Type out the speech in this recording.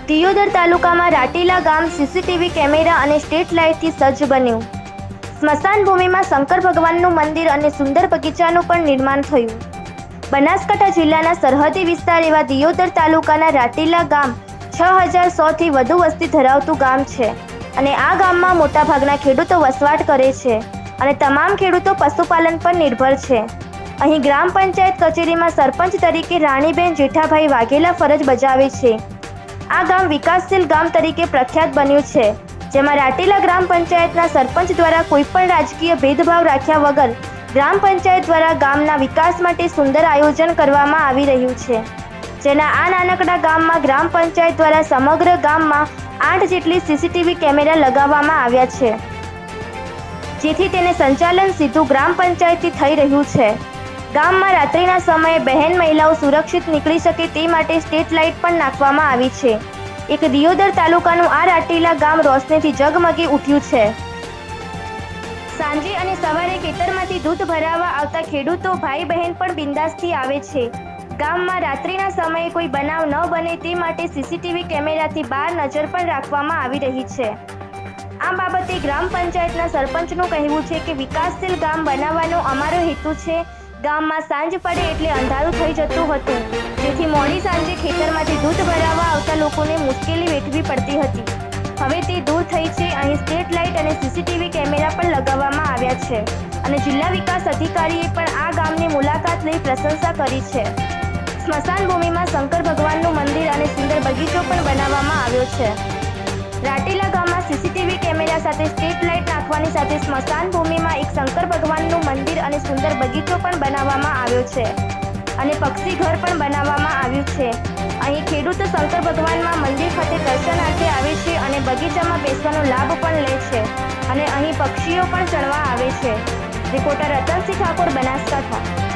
દિયોદર તાલુકામાં રાટીલા ગામ CCTV camera અને સ્ટ્રીટ લાઇટથી સજ્જ બન્યું। સ્મશાન ભૂમિમાં શંકર ભગવાનનું મંદિર અને સુંદર બગીચાનું પણ નિર્માણ થયું। બનાસકાંઠા જિલ્લાના સરહદી વિસ્તાર એવા દિયોદર તાલુકાના રાટીલા ગામ 6100થી વધુ વસ્તી ધરાવતું ગામ છે અને આ ગામમાં મોટાભાગના ખેડૂતો વસવાટ કરે છે અને તમામ ખેડૂતો પશુપાલન પર નિર્ભર છે। અહીં ગ્રામ પંચાયત કચેરીમાં સરપંચ તરીકે રાણીબેન જેઠાભાઈ વાઘેલા ફરજ બજાવે છે। આ ગામ વિકાસશીલ ગામ તરીકે પ્રખ્યાત બન્યું છે, જેમાં રાટીલા ગ્રામ પંચાયતના સરપંચ દ્વારા કોઈપણ રાજકીય ભેદભાવ રાખ્યા વગર ગ્રામ પંચાયત દ્વારા ગામના વિકાસ માટે સુંદર આયોજન કરવામાં આવી રહ્યું છે, જેના આ નાનકડા ગામમાં ગ્રામ પંચાયત દ્વારા સમગ્ર ગામમાં 8 જેટલી સીસીટીવી કેમેરા લગાવવામાં આવ્યા છે, જેથી તેને સંચાલન સીધું ગ્રામ પંચાયતથી થઈ રહ્યું છે। ગામમાં રાત્રિના સમયે બહેન મહિલાઓ સુરક્ષિત નીકળી શકે તે માટે સ્ટ્રીટ લાઇટ પણ નાખવામાં આવી છે। એક દિયોદર તાલુકાનું આ રાટીલા ગામ રોશનીથી ઝગમગી ઉઠ્યું છે। સાંજે અને સવારે ખેતરમાંથી દૂધ ભરાવવા આવતા ખેડૂતો ભાઈ બહેન પણ બિંદાસથી આવે છે। ગામમાં રાત્રિના સમયે કોઈ બનાવ ન બને તે માટે સીસીટીવી કેમેરાથી બહાર નજર પણ રાખવામાં આવી રહી છે। આ બાબતે ગ્રામ પંચાયતના સરપંચનું કહેવું છે કે વિકાસશીલ ગામ બનાવવાનો અમારો હેતુ છે। ગામમાં સાંજ પડે એટલે અંધારું થઈ જતું હતું, જેથી મોડી સાંજે ખેતરમાંથી દૂધ ભરાવવા આવતા લોકોને મુશ્કેલી વેઠવી પડતી હતી। હવે તે દૂર થઈ છે। અહીં સ્ટ્રીટ લાઇટ અને સીસીટીવી કેમેરા પણ લગાવવામાં આવ્યા છે અને જિલ્લા વિકાસ અધિકારીએ પણ આ ગામની મુલાકાત લઈ પ્રશંસા કરી છે। સ્મશાન ભૂમિમાં શંકર ભગવાનનું મંદિર અને સુંદર બગીચો પણ બનાવવામાં આવ્યો છે। રાટીલા ગામમાં સીસીટીવી કેમેરા સાથે સ્ટ્રીટ લાઇટ નાખવાની સાથે સ્મશાન ભૂમિમાં એક શંકર ભગવાનનું મંદિર અને સુંદર બગીચો પણ બનાવવામાં આવ્યો છે અને પક્ષી ઘર પણ બનાવવામાં આવ્યું છે। અહીં ખેડૂતો શંકર ભગવાનમાં મંદિર ખાતે દર્શનાર્થે આવે છે અને બગીચામાં બેસવાનો લાભ પણ લે છે અને અહીં પક્ષીઓ પણ ચણવા આવે છે। રિપોર્ટર રતનસિંહ ઠાકોર, બનાસકાંઠા।